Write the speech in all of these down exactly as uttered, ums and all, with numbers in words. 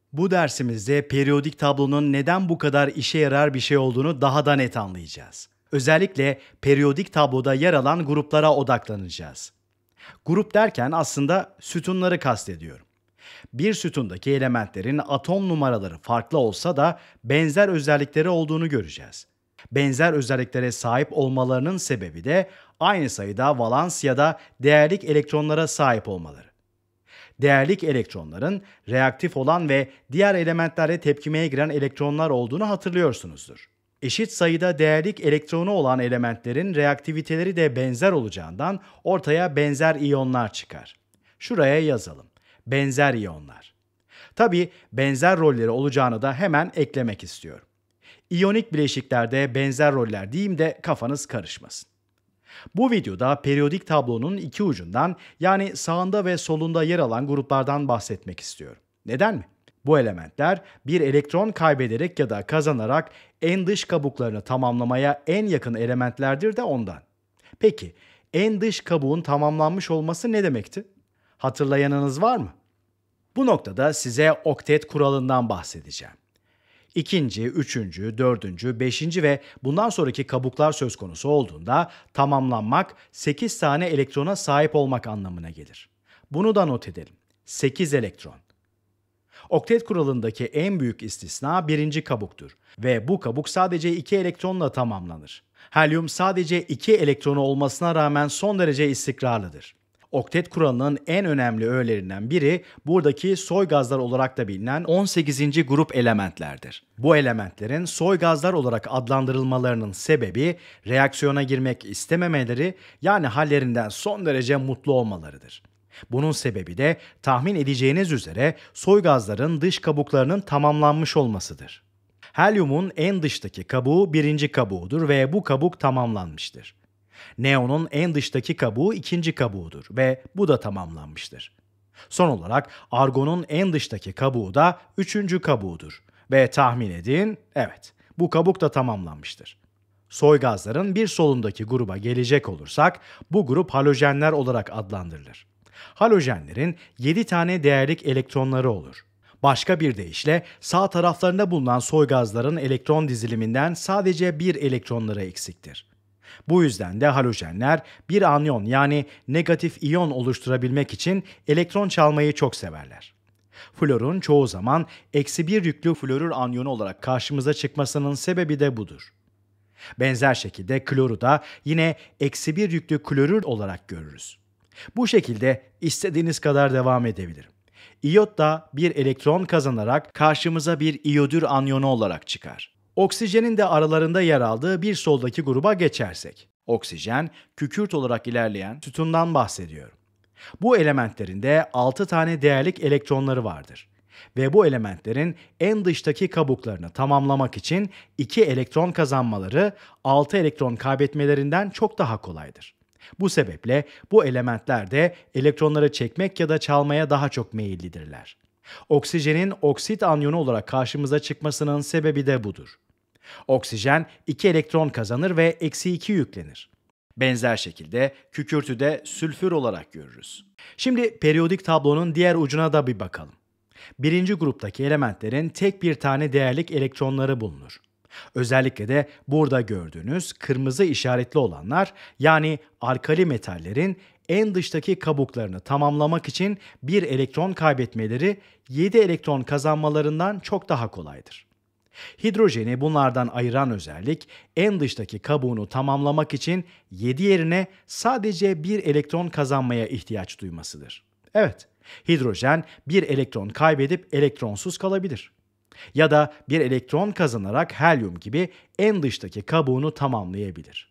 Bu dersimizde periyodik tablonun neden bu kadar işe yarar bir şey olduğunu daha da net anlayacağız. Özellikle periyodik tabloda yer alan gruplara odaklanacağız. Grup derken aslında sütunları kastediyorum. Bir sütundaki elementlerin atom numaraları farklı olsa da benzer özellikleri olduğunu göreceğiz. Benzer özelliklere sahip olmalarının sebebi de aynı sayıda valans ya da değerlik elektronlara sahip olmaları. Değerlik elektronların reaktif olan ve diğer elementlerle tepkimeye giren elektronlar olduğunu hatırlıyorsunuzdur. Eşit sayıda değerlik elektronu olan elementlerin reaktiviteleri de benzer olacağından ortaya benzer iyonlar çıkar. Şuraya yazalım. Benzer iyonlar. Tabii benzer rolleri olacağını da hemen eklemek istiyorum. İyonik bileşiklerde benzer roller diyeyim de kafanız karışmasın. Bu videoda periyodik tablonun iki ucundan yani sağında ve solunda yer alan gruplardan bahsetmek istiyorum. Neden mi? Bu elementler bir elektron kaybederek ya da kazanarak en dış kabuklarını tamamlamaya en yakın elementlerdir de ondan. Peki en dış kabuğun tamamlanmış olması ne demekti? Hatırlayanınız var mı? Bu noktada size oktet kuralından bahsedeceğim. İkinci, üçüncü, dördüncü, beşinci ve bundan sonraki kabuklar söz konusu olduğunda tamamlanmak sekiz tane elektrona sahip olmak anlamına gelir. Bunu da not edelim. sekiz elektron. Oktet kuralındaki en büyük istisna birinci kabuktur ve bu kabuk sadece iki elektronla tamamlanır. Helyum sadece iki elektronu olmasına rağmen son derece istikrarlıdır. Oktet kuralının en önemli öğelerinden biri buradaki soy gazlar olarak da bilinen on sekizinci grup elementlerdir. Bu elementlerin soy gazlar olarak adlandırılmalarının sebebi reaksiyona girmek istememeleri yani hallerinden son derece mutlu olmalarıdır. Bunun sebebi de tahmin edeceğiniz üzere soy gazların dış kabuklarının tamamlanmış olmasıdır. Helyumun en dıştaki kabuğu birinci kabuğudur ve bu kabuk tamamlanmıştır. Neonun en dıştaki kabuğu ikinci kabuğudur ve bu da tamamlanmıştır. Son olarak argonun en dıştaki kabuğu da üçüncü kabuğudur ve tahmin edin, evet, bu kabuk da tamamlanmıştır. Soy gazların bir solundaki gruba gelecek olursak bu grup halojenler olarak adlandırılır. Halojenlerin yedi tane değerlik elektronları olur. Başka bir deyişle sağ taraflarında bulunan soy gazların elektron diziliminden sadece bir elektronları eksiktir. Bu yüzden de halojenler bir anyon yani negatif iyon oluşturabilmek için elektron çalmayı çok severler. Florun çoğu zaman eksi bir yüklü florür anyonu olarak karşımıza çıkmasının sebebi de budur. Benzer şekilde kloru da yine eksi bir yüklü klorür olarak görürüz. Bu şekilde istediğiniz kadar devam edebilirim. İyot da bir elektron kazanarak karşımıza bir iyodür anyonu olarak çıkar. Oksijenin de aralarında yer aldığı bir soldaki gruba geçersek. Oksijen, kükürt olarak ilerleyen sütundan bahsediyorum. Bu elementlerin de altı tane değerlik elektronları vardır. Ve bu elementlerin en dıştaki kabuklarını tamamlamak için iki elektron kazanmaları altı elektron kaybetmelerinden çok daha kolaydır. Bu sebeple bu elementler de elektronları çekmek ya da çalmaya daha çok meyillidirler. Oksijenin oksit anyonu olarak karşımıza çıkmasının sebebi de budur. Oksijen iki elektron kazanır ve eksi iki yüklenir. Benzer şekilde kükürtü de sülfür olarak görürüz. Şimdi periyodik tablonun diğer ucuna da bir bakalım. Birinci gruptaki elementlerin tek bir tane değerlik elektronları bulunur. Özellikle de burada gördüğünüz kırmızı işaretli olanlar yani alkali metallerin en dıştaki kabuklarını tamamlamak için bir elektron kaybetmeleri yedi elektron kazanmalarından çok daha kolaydır. Hidrojeni bunlardan ayıran özellik en dıştaki kabuğunu tamamlamak için yedi yerine sadece bir elektron kazanmaya ihtiyaç duymasıdır. Evet, hidrojen bir elektron kaybedip elektronsuz kalabilir. Ya da bir elektron kazanarak helyum gibi en dıştaki kabuğunu tamamlayabilir.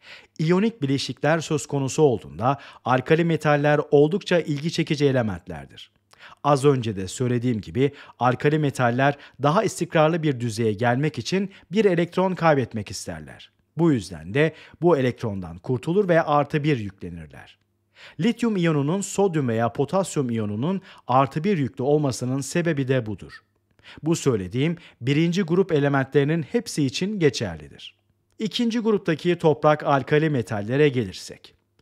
İyonik bileşikler söz konusu olduğunda alkali metaller oldukça ilgi çekici elementlerdir. Az önce de söylediğim gibi alkali metaller daha istikrarlı bir düzeye gelmek için bir elektron kaybetmek isterler. Bu yüzden de bu elektrondan kurtulur ve artı bir yüklenirler. Lityum iyonunun sodyum veya potasyum iyonunun artı bir yüklü olmasının sebebi de budur. Bu söylediğim birinci grup elementlerinin hepsi için geçerlidir. İkinci gruptaki toprak alkali metallere gelirsek.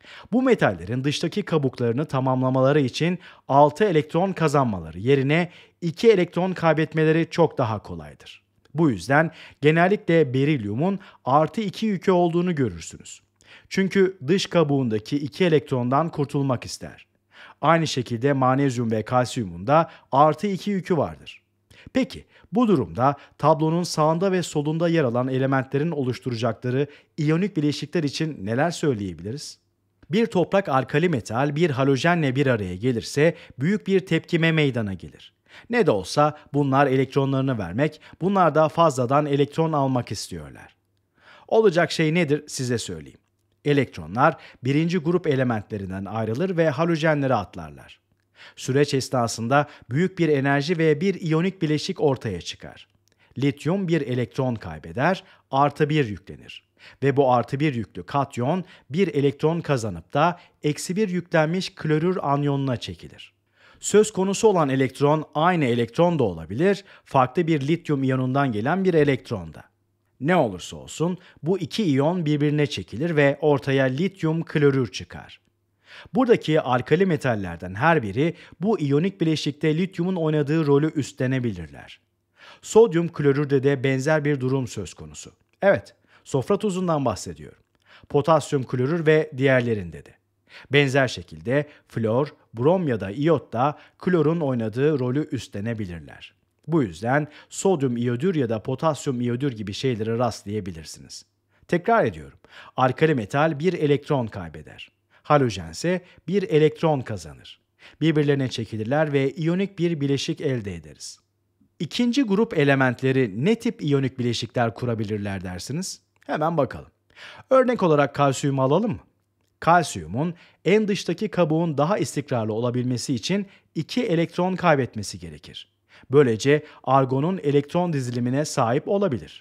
Bu metallerin dıştaki kabuklarını tamamlamaları için altı elektron kazanmaları yerine iki elektron kaybetmeleri çok daha kolaydır. Bu yüzden genellikle berilyumun artı iki yükü olduğunu görürsünüz. Çünkü dış kabuğundaki iki elektrondan kurtulmak ister. Aynı şekilde magnezyum ve kalsiyumun da artı iki yükü vardır. Peki bu durumda tablonun sağında ve solunda yer alan elementlerin oluşturacakları iyonik bileşikler için neler söyleyebiliriz? Bir toprak alkali metal bir halojenle bir araya gelirse büyük bir tepkime meydana gelir. Ne de olsa bunlar elektronlarını vermek, bunlar da fazladan elektron almak istiyorlar. Olacak şey nedir size söyleyeyim. Elektronlar birinci grup elementlerinden ayrılır ve halojenlere atlarlar. Süreç esnasında büyük bir enerji ve bir iyonik bileşik ortaya çıkar. Lityum bir elektron kaybeder, artı bir yüklenir. Ve bu artı bir yüklü katyon bir elektron kazanıp da eksi bir yüklenmiş klorür anyonuna çekilir. Söz konusu olan elektron aynı elektron da olabilir, farklı bir lityum iyonundan gelen bir elektron da. Ne olursa olsun bu iki iyon birbirine çekilir ve ortaya lityum klorür çıkar. Buradaki alkali metallerden her biri bu iyonik bileşikte lityumun oynadığı rolü üstlenebilirler. Sodyum klorürde de benzer bir durum söz konusu. Evet, sofra tuzundan bahsediyorum. Potasyum klorür ve diğerlerinde de. Benzer şekilde flor, brom ya da iyot da klorun oynadığı rolü üstlenebilirler. Bu yüzden sodyum iyodür ya da potasyum iyodür gibi şeylere rastlayabilirsiniz. Tekrar ediyorum. Alkali metal bir elektron kaybeder. Halojen ise bir elektron kazanır. Birbirlerine çekilirler ve iyonik bir bileşik elde ederiz. İkinci grup elementleri ne tip iyonik bileşikler kurabilirler dersiniz? Hemen bakalım. Örnek olarak kalsiyumu alalım mı? Kalsiyumun en dıştaki kabuğun daha istikrarlı olabilmesi için iki elektron kaybetmesi gerekir. Böylece argonun elektron dizilimine sahip olabilir.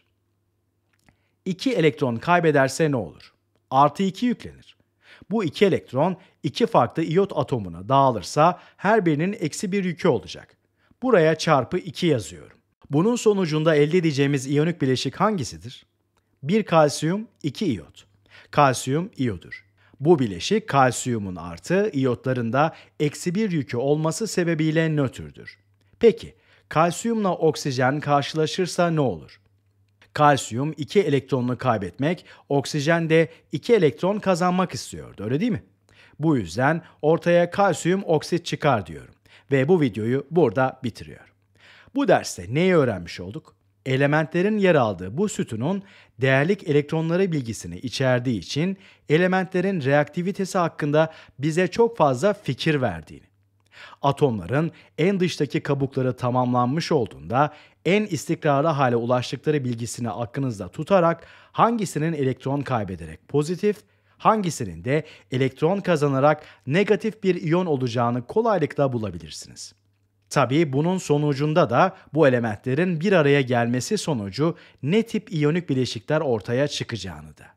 iki elektron kaybederse ne olur? Artı iki yüklenir. Bu iki elektron iki farklı iyot atomuna dağılırsa her birinin eksi bir yükü olacak. Buraya çarpı iki yazıyorum. Bunun sonucunda elde edeceğimiz iyonik bileşik hangisidir? bir kalsiyum, iki iyot. Kalsiyum iyodur. Bu bileşik kalsiyumun artı iyotlarında eksi bir yükü olması sebebiyle nötrdür. Peki, kalsiyumla oksijen karşılaşırsa ne olur? Kalsiyum iki elektronunu kaybetmek, oksijen de iki elektron kazanmak istiyordu, öyle değil mi? Bu yüzden ortaya kalsiyum oksit çıkar diyorum ve bu videoyu burada bitiriyorum. Bu derste neyi öğrenmiş olduk? Elementlerin yer aldığı bu sütunun değerlik elektronları bilgisini içerdiği için elementlerin reaktivitesi hakkında bize çok fazla fikir verdiğini. Atomların en dıştaki kabukları tamamlanmış olduğunda en istikrarlı hale ulaştıkları bilgisini aklınızda tutarak hangisinin elektron kaybederek pozitif, hangisinin de elektron kazanarak negatif bir iyon olacağını kolaylıkla bulabilirsiniz. Tabii bunun sonucunda da bu elementlerin bir araya gelmesi sonucu ne tip iyonik bileşikler ortaya çıkacağını da.